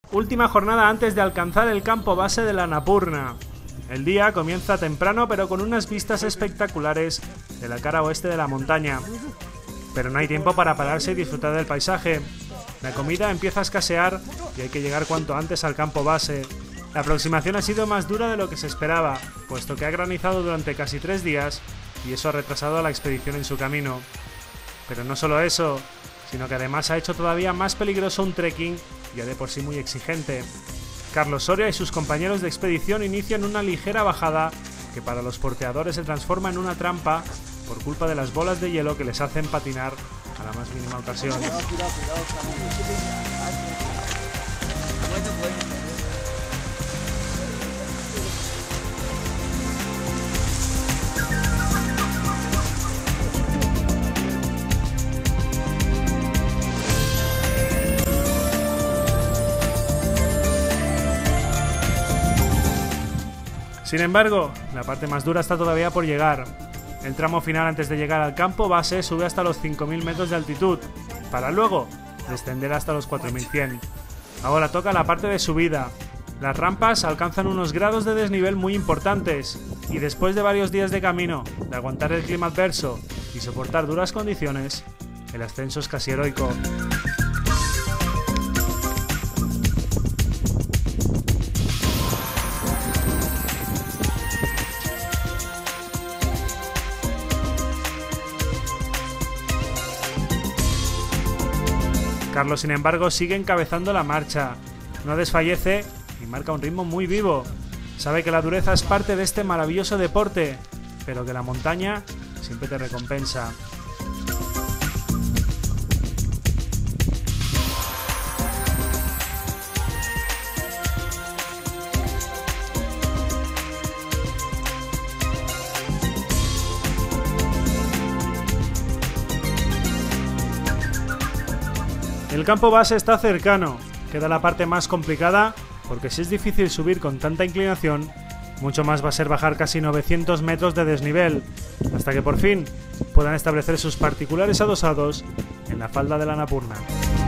Última jornada antes de alcanzar el campo base de la Annapurna. El día comienza temprano pero con unas vistas espectaculares de la cara oeste de la montaña. Pero no hay tiempo para pararse y disfrutar del paisaje. La comida empieza a escasear y hay que llegar cuanto antes al campo base. La aproximación ha sido más dura de lo que se esperaba, puesto que ha granizado durante casi 3 días y eso ha retrasado a la expedición en su camino. Pero no solo eso, sino que además ha hecho todavía más peligroso un trekking ya de por sí muy exigente. Carlos Soria y sus compañeros de expedición inician una ligera bajada que para los porteadores se transforma en una trampa por culpa de las bolas de hielo que les hacen patinar a la más mínima ocasión. Sin embargo, la parte más dura está todavía por llegar. El tramo final antes de llegar al campo base sube hasta los 5.000 metros de altitud, para luego descender hasta los 4.100. Ahora toca la parte de subida. Las rampas alcanzan unos grados de desnivel muy importantes, y después de varios días de camino, de aguantar el clima adverso y soportar duras condiciones, el ascenso es casi heroico. Carlos, sin embargo, sigue encabezando la marcha. No desfallece y marca un ritmo muy vivo. Sabe que la dureza es parte de este maravilloso deporte, pero que la montaña siempre te recompensa. El campo base está cercano, queda la parte más complicada, porque si es difícil subir con tanta inclinación, mucho más va a ser bajar casi 900 metros de desnivel, hasta que por fin puedan establecer sus particulares adosados en la falda de la Annapurna.